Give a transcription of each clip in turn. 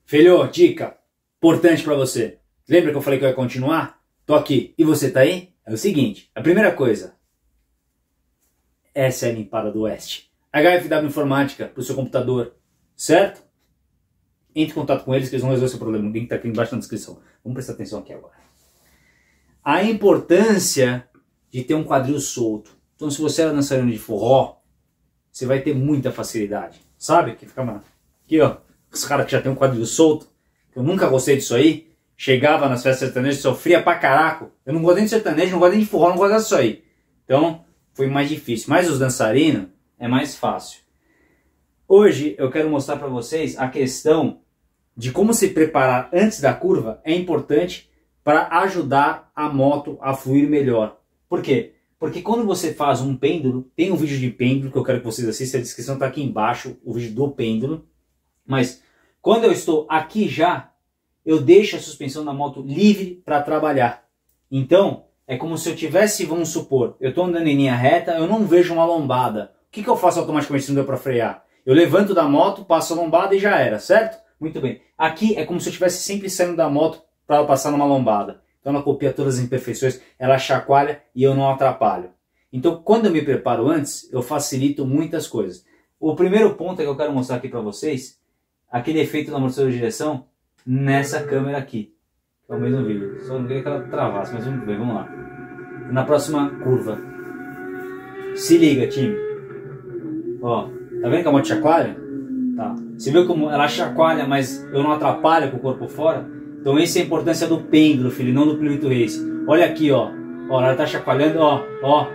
Filho, dica importante para você. Lembra que eu falei que eu ia continuar? Tô aqui. E você tá aí? É o seguinte, a primeira coisa. Essa é a limpada do Oeste. HFW Informática pro seu computador, certo? Entre em contato com eles que eles vão resolver o seu problema. O link tá aqui embaixo na descrição. Vamos prestar atenção aqui agora. A importância de ter um quadril solto. Então, se você era dançarino de forró, você vai ter muita facilidade. Sabe? Que fica aqui, ó. Os caras que já tem um quadril solto. Eu nunca gostei disso aí. Chegava nas festas sertanejas, sofria pra caraco. Eu não gosto nem de sertanejo, não gosto nem de forró, não gosto disso aí. Então, foi mais difícil. Mas os dançarinos é mais fácil. Hoje eu quero mostrar pra vocês a questão de como se preparar antes da curva é importante para ajudar a moto a fluir melhor. Por quê? Porque quando você faz um pêndulo, tem um vídeo de pêndulo que eu quero que vocês assistam, a descrição está aqui embaixo, o vídeo do pêndulo. Mas quando eu estou aqui já, eu deixo a suspensão da moto livre para trabalhar. Então, é como se eu tivesse, vamos supor, eu estou andando em linha reta, eu não vejo uma lombada. O que eu faço automaticamente se não deu para frear? Eu levanto da moto, passo a lombada e já era, certo? Muito bem. Aqui é como se eu estivesse sempre saindo da moto para passar numa lombada. Então ela copia todas as imperfeições, ela chacoalha e eu não atrapalho. Então quando eu me preparo antes, eu facilito muitas coisas. O primeiro ponto que eu quero mostrar aqui para vocês, aquele efeito do amortecedor de direção nessa câmera aqui. É o mesmo vídeo, só não queria que ela travasse, mas vamos ver, vamos lá. Na próxima curva. Se liga, time. Ó, tá vendo que a moto chacoalha? Tá. Você viu como ela chacoalha, mas eu não atrapalho com o corpo fora? Então essa é a importância do pêndulo, filho, não do Pirulito Race. Olha aqui, ó. Ó, ela tá chacoalhando, ó, ó.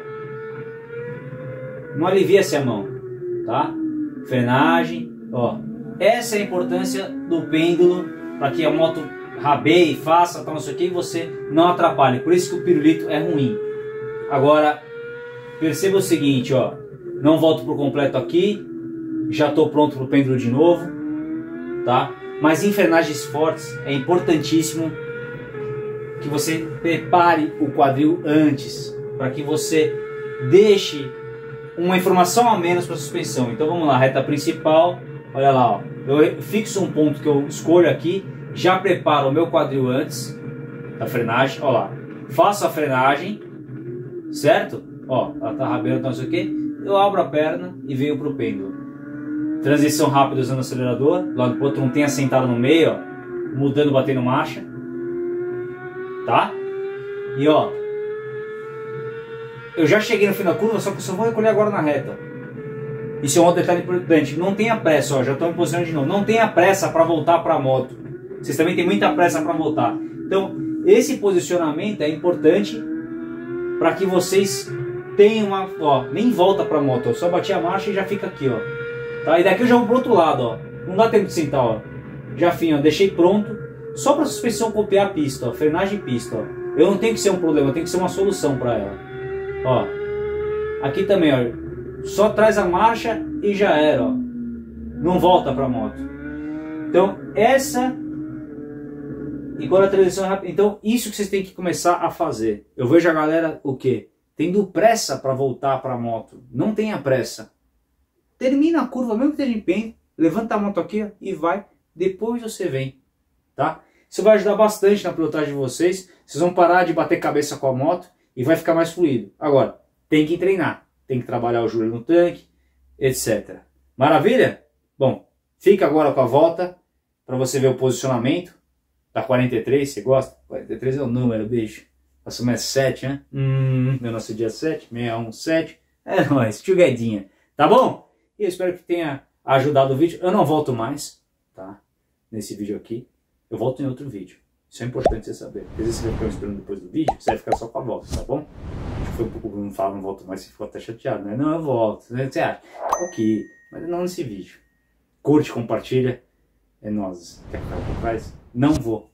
Não alivia-se a mão, tá? Frenagem, ó. Essa é a importância do pêndulo para que a moto rabeie, faça, tal, não sei o que, e você não atrapalhe. Por isso que o pirulito é ruim. Agora, perceba o seguinte, ó. Não volto por completo aqui. Já estou pronto para o pêndulo de novo, tá? Mas em frenagens fortes é importantíssimo que você prepare o quadril antes, para que você deixe uma informação a menos para a suspensão. Então vamos lá, reta principal, olha lá, ó. Eu fixo um ponto que eu escolho aqui, já preparo o meu quadril antes da frenagem, ó lá. Faço a frenagem, certo? Ó, ela tá rabeando, não sei o que. Eu abro a perna e venho para o pêndulo. Transição rápida usando o acelerador, lado pro outro, não tem assentado no meio, ó, mudando, batendo marcha, tá? E ó, eu já cheguei no fim da curva, só que eu só vou recolher agora na reta. Isso é um outro detalhe importante, não tenha pressa, ó, já estou me posicionando de novo, não tenha pressa para voltar para a moto, vocês também têm muita pressa para voltar. Então, esse posicionamento é importante para que vocês tenham uma, ó, nem volta para a moto, eu só bati a marcha e já fica aqui, ó. Tá? E daqui eu já vou pro outro lado, ó. Não dá tempo de sentar, ó. Já fim, ó. Deixei pronto. Só para a suspensão copiar a pista, ó. Frenagem e pista, ó. Eu não tenho que ser um problema, eu tenho que ser uma solução para ela. Ó. Aqui também, ó. Só traz a marcha e já era, ó. Não volta para a moto. Então, essa... E quando a transição é rápida... Então, isso que vocês têm que começar a fazer. Eu vejo a galera, o quê? Tendo pressa para voltar para a moto. Não tenha pressa. Termina a curva, mesmo que esteja em pé, levanta a moto aqui, ó, e vai, depois você vem, tá? Isso vai ajudar bastante na pilotagem de vocês, vocês vão parar de bater cabeça com a moto e vai ficar mais fluido. Agora, tem que treinar, tem que trabalhar o joelho no tanque, etc. Maravilha? Bom, fica agora com a volta, para você ver o posicionamento da 43, você gosta? 43 é o número, beijo. Passou mais 7, né? Meu nosso dia 7, 617, é nóis, tchuguedinha, tá bom? E eu espero que tenha ajudado o vídeo. Eu não volto mais, tá? Nesse vídeo aqui. Eu volto em outro vídeo. Isso é importante você saber. Às vezes você vai ficar esperando depois do vídeo, você vai ficar só com a volta, tá bom? Acho que foi um pouco o Bruno falar, não volto mais, você ficou até chateado, né? Não, eu volto. Né? Você acha? Ok, mas não nesse vídeo. Curte, compartilha. É nóis. Quer ficar por trás? Não vou.